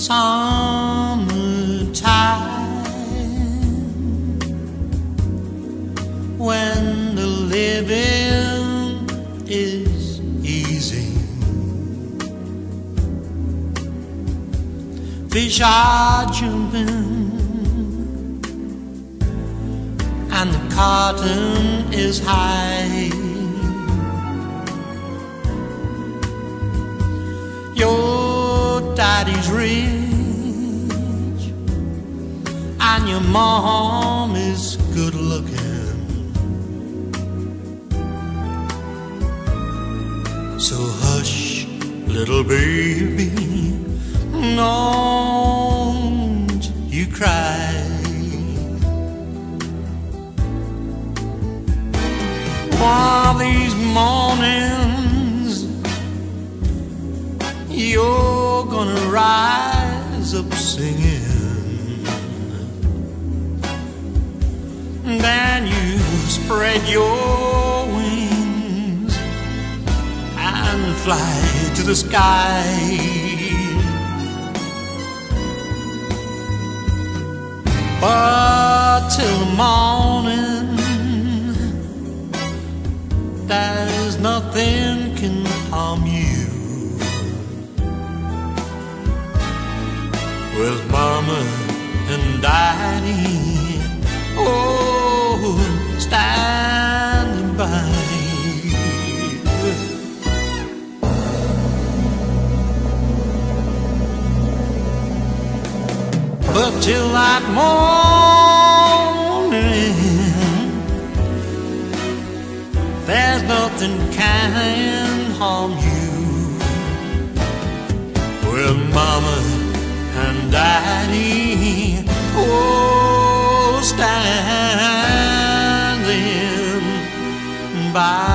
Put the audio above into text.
summertime, when the living is easy, fish are jumping and the cotton is high. Your daddy's rich and your mom is good looking, so hush, little baby, don't you cry. One of these mornings you're gonna rise up singing, then you spread your wings and fly to the sky. But till the morning, there's nothing can harm you. With mama and daddy, oh, standing by. But till that morning, there's nothing can harm you. With mama and daddy, oh, standing by.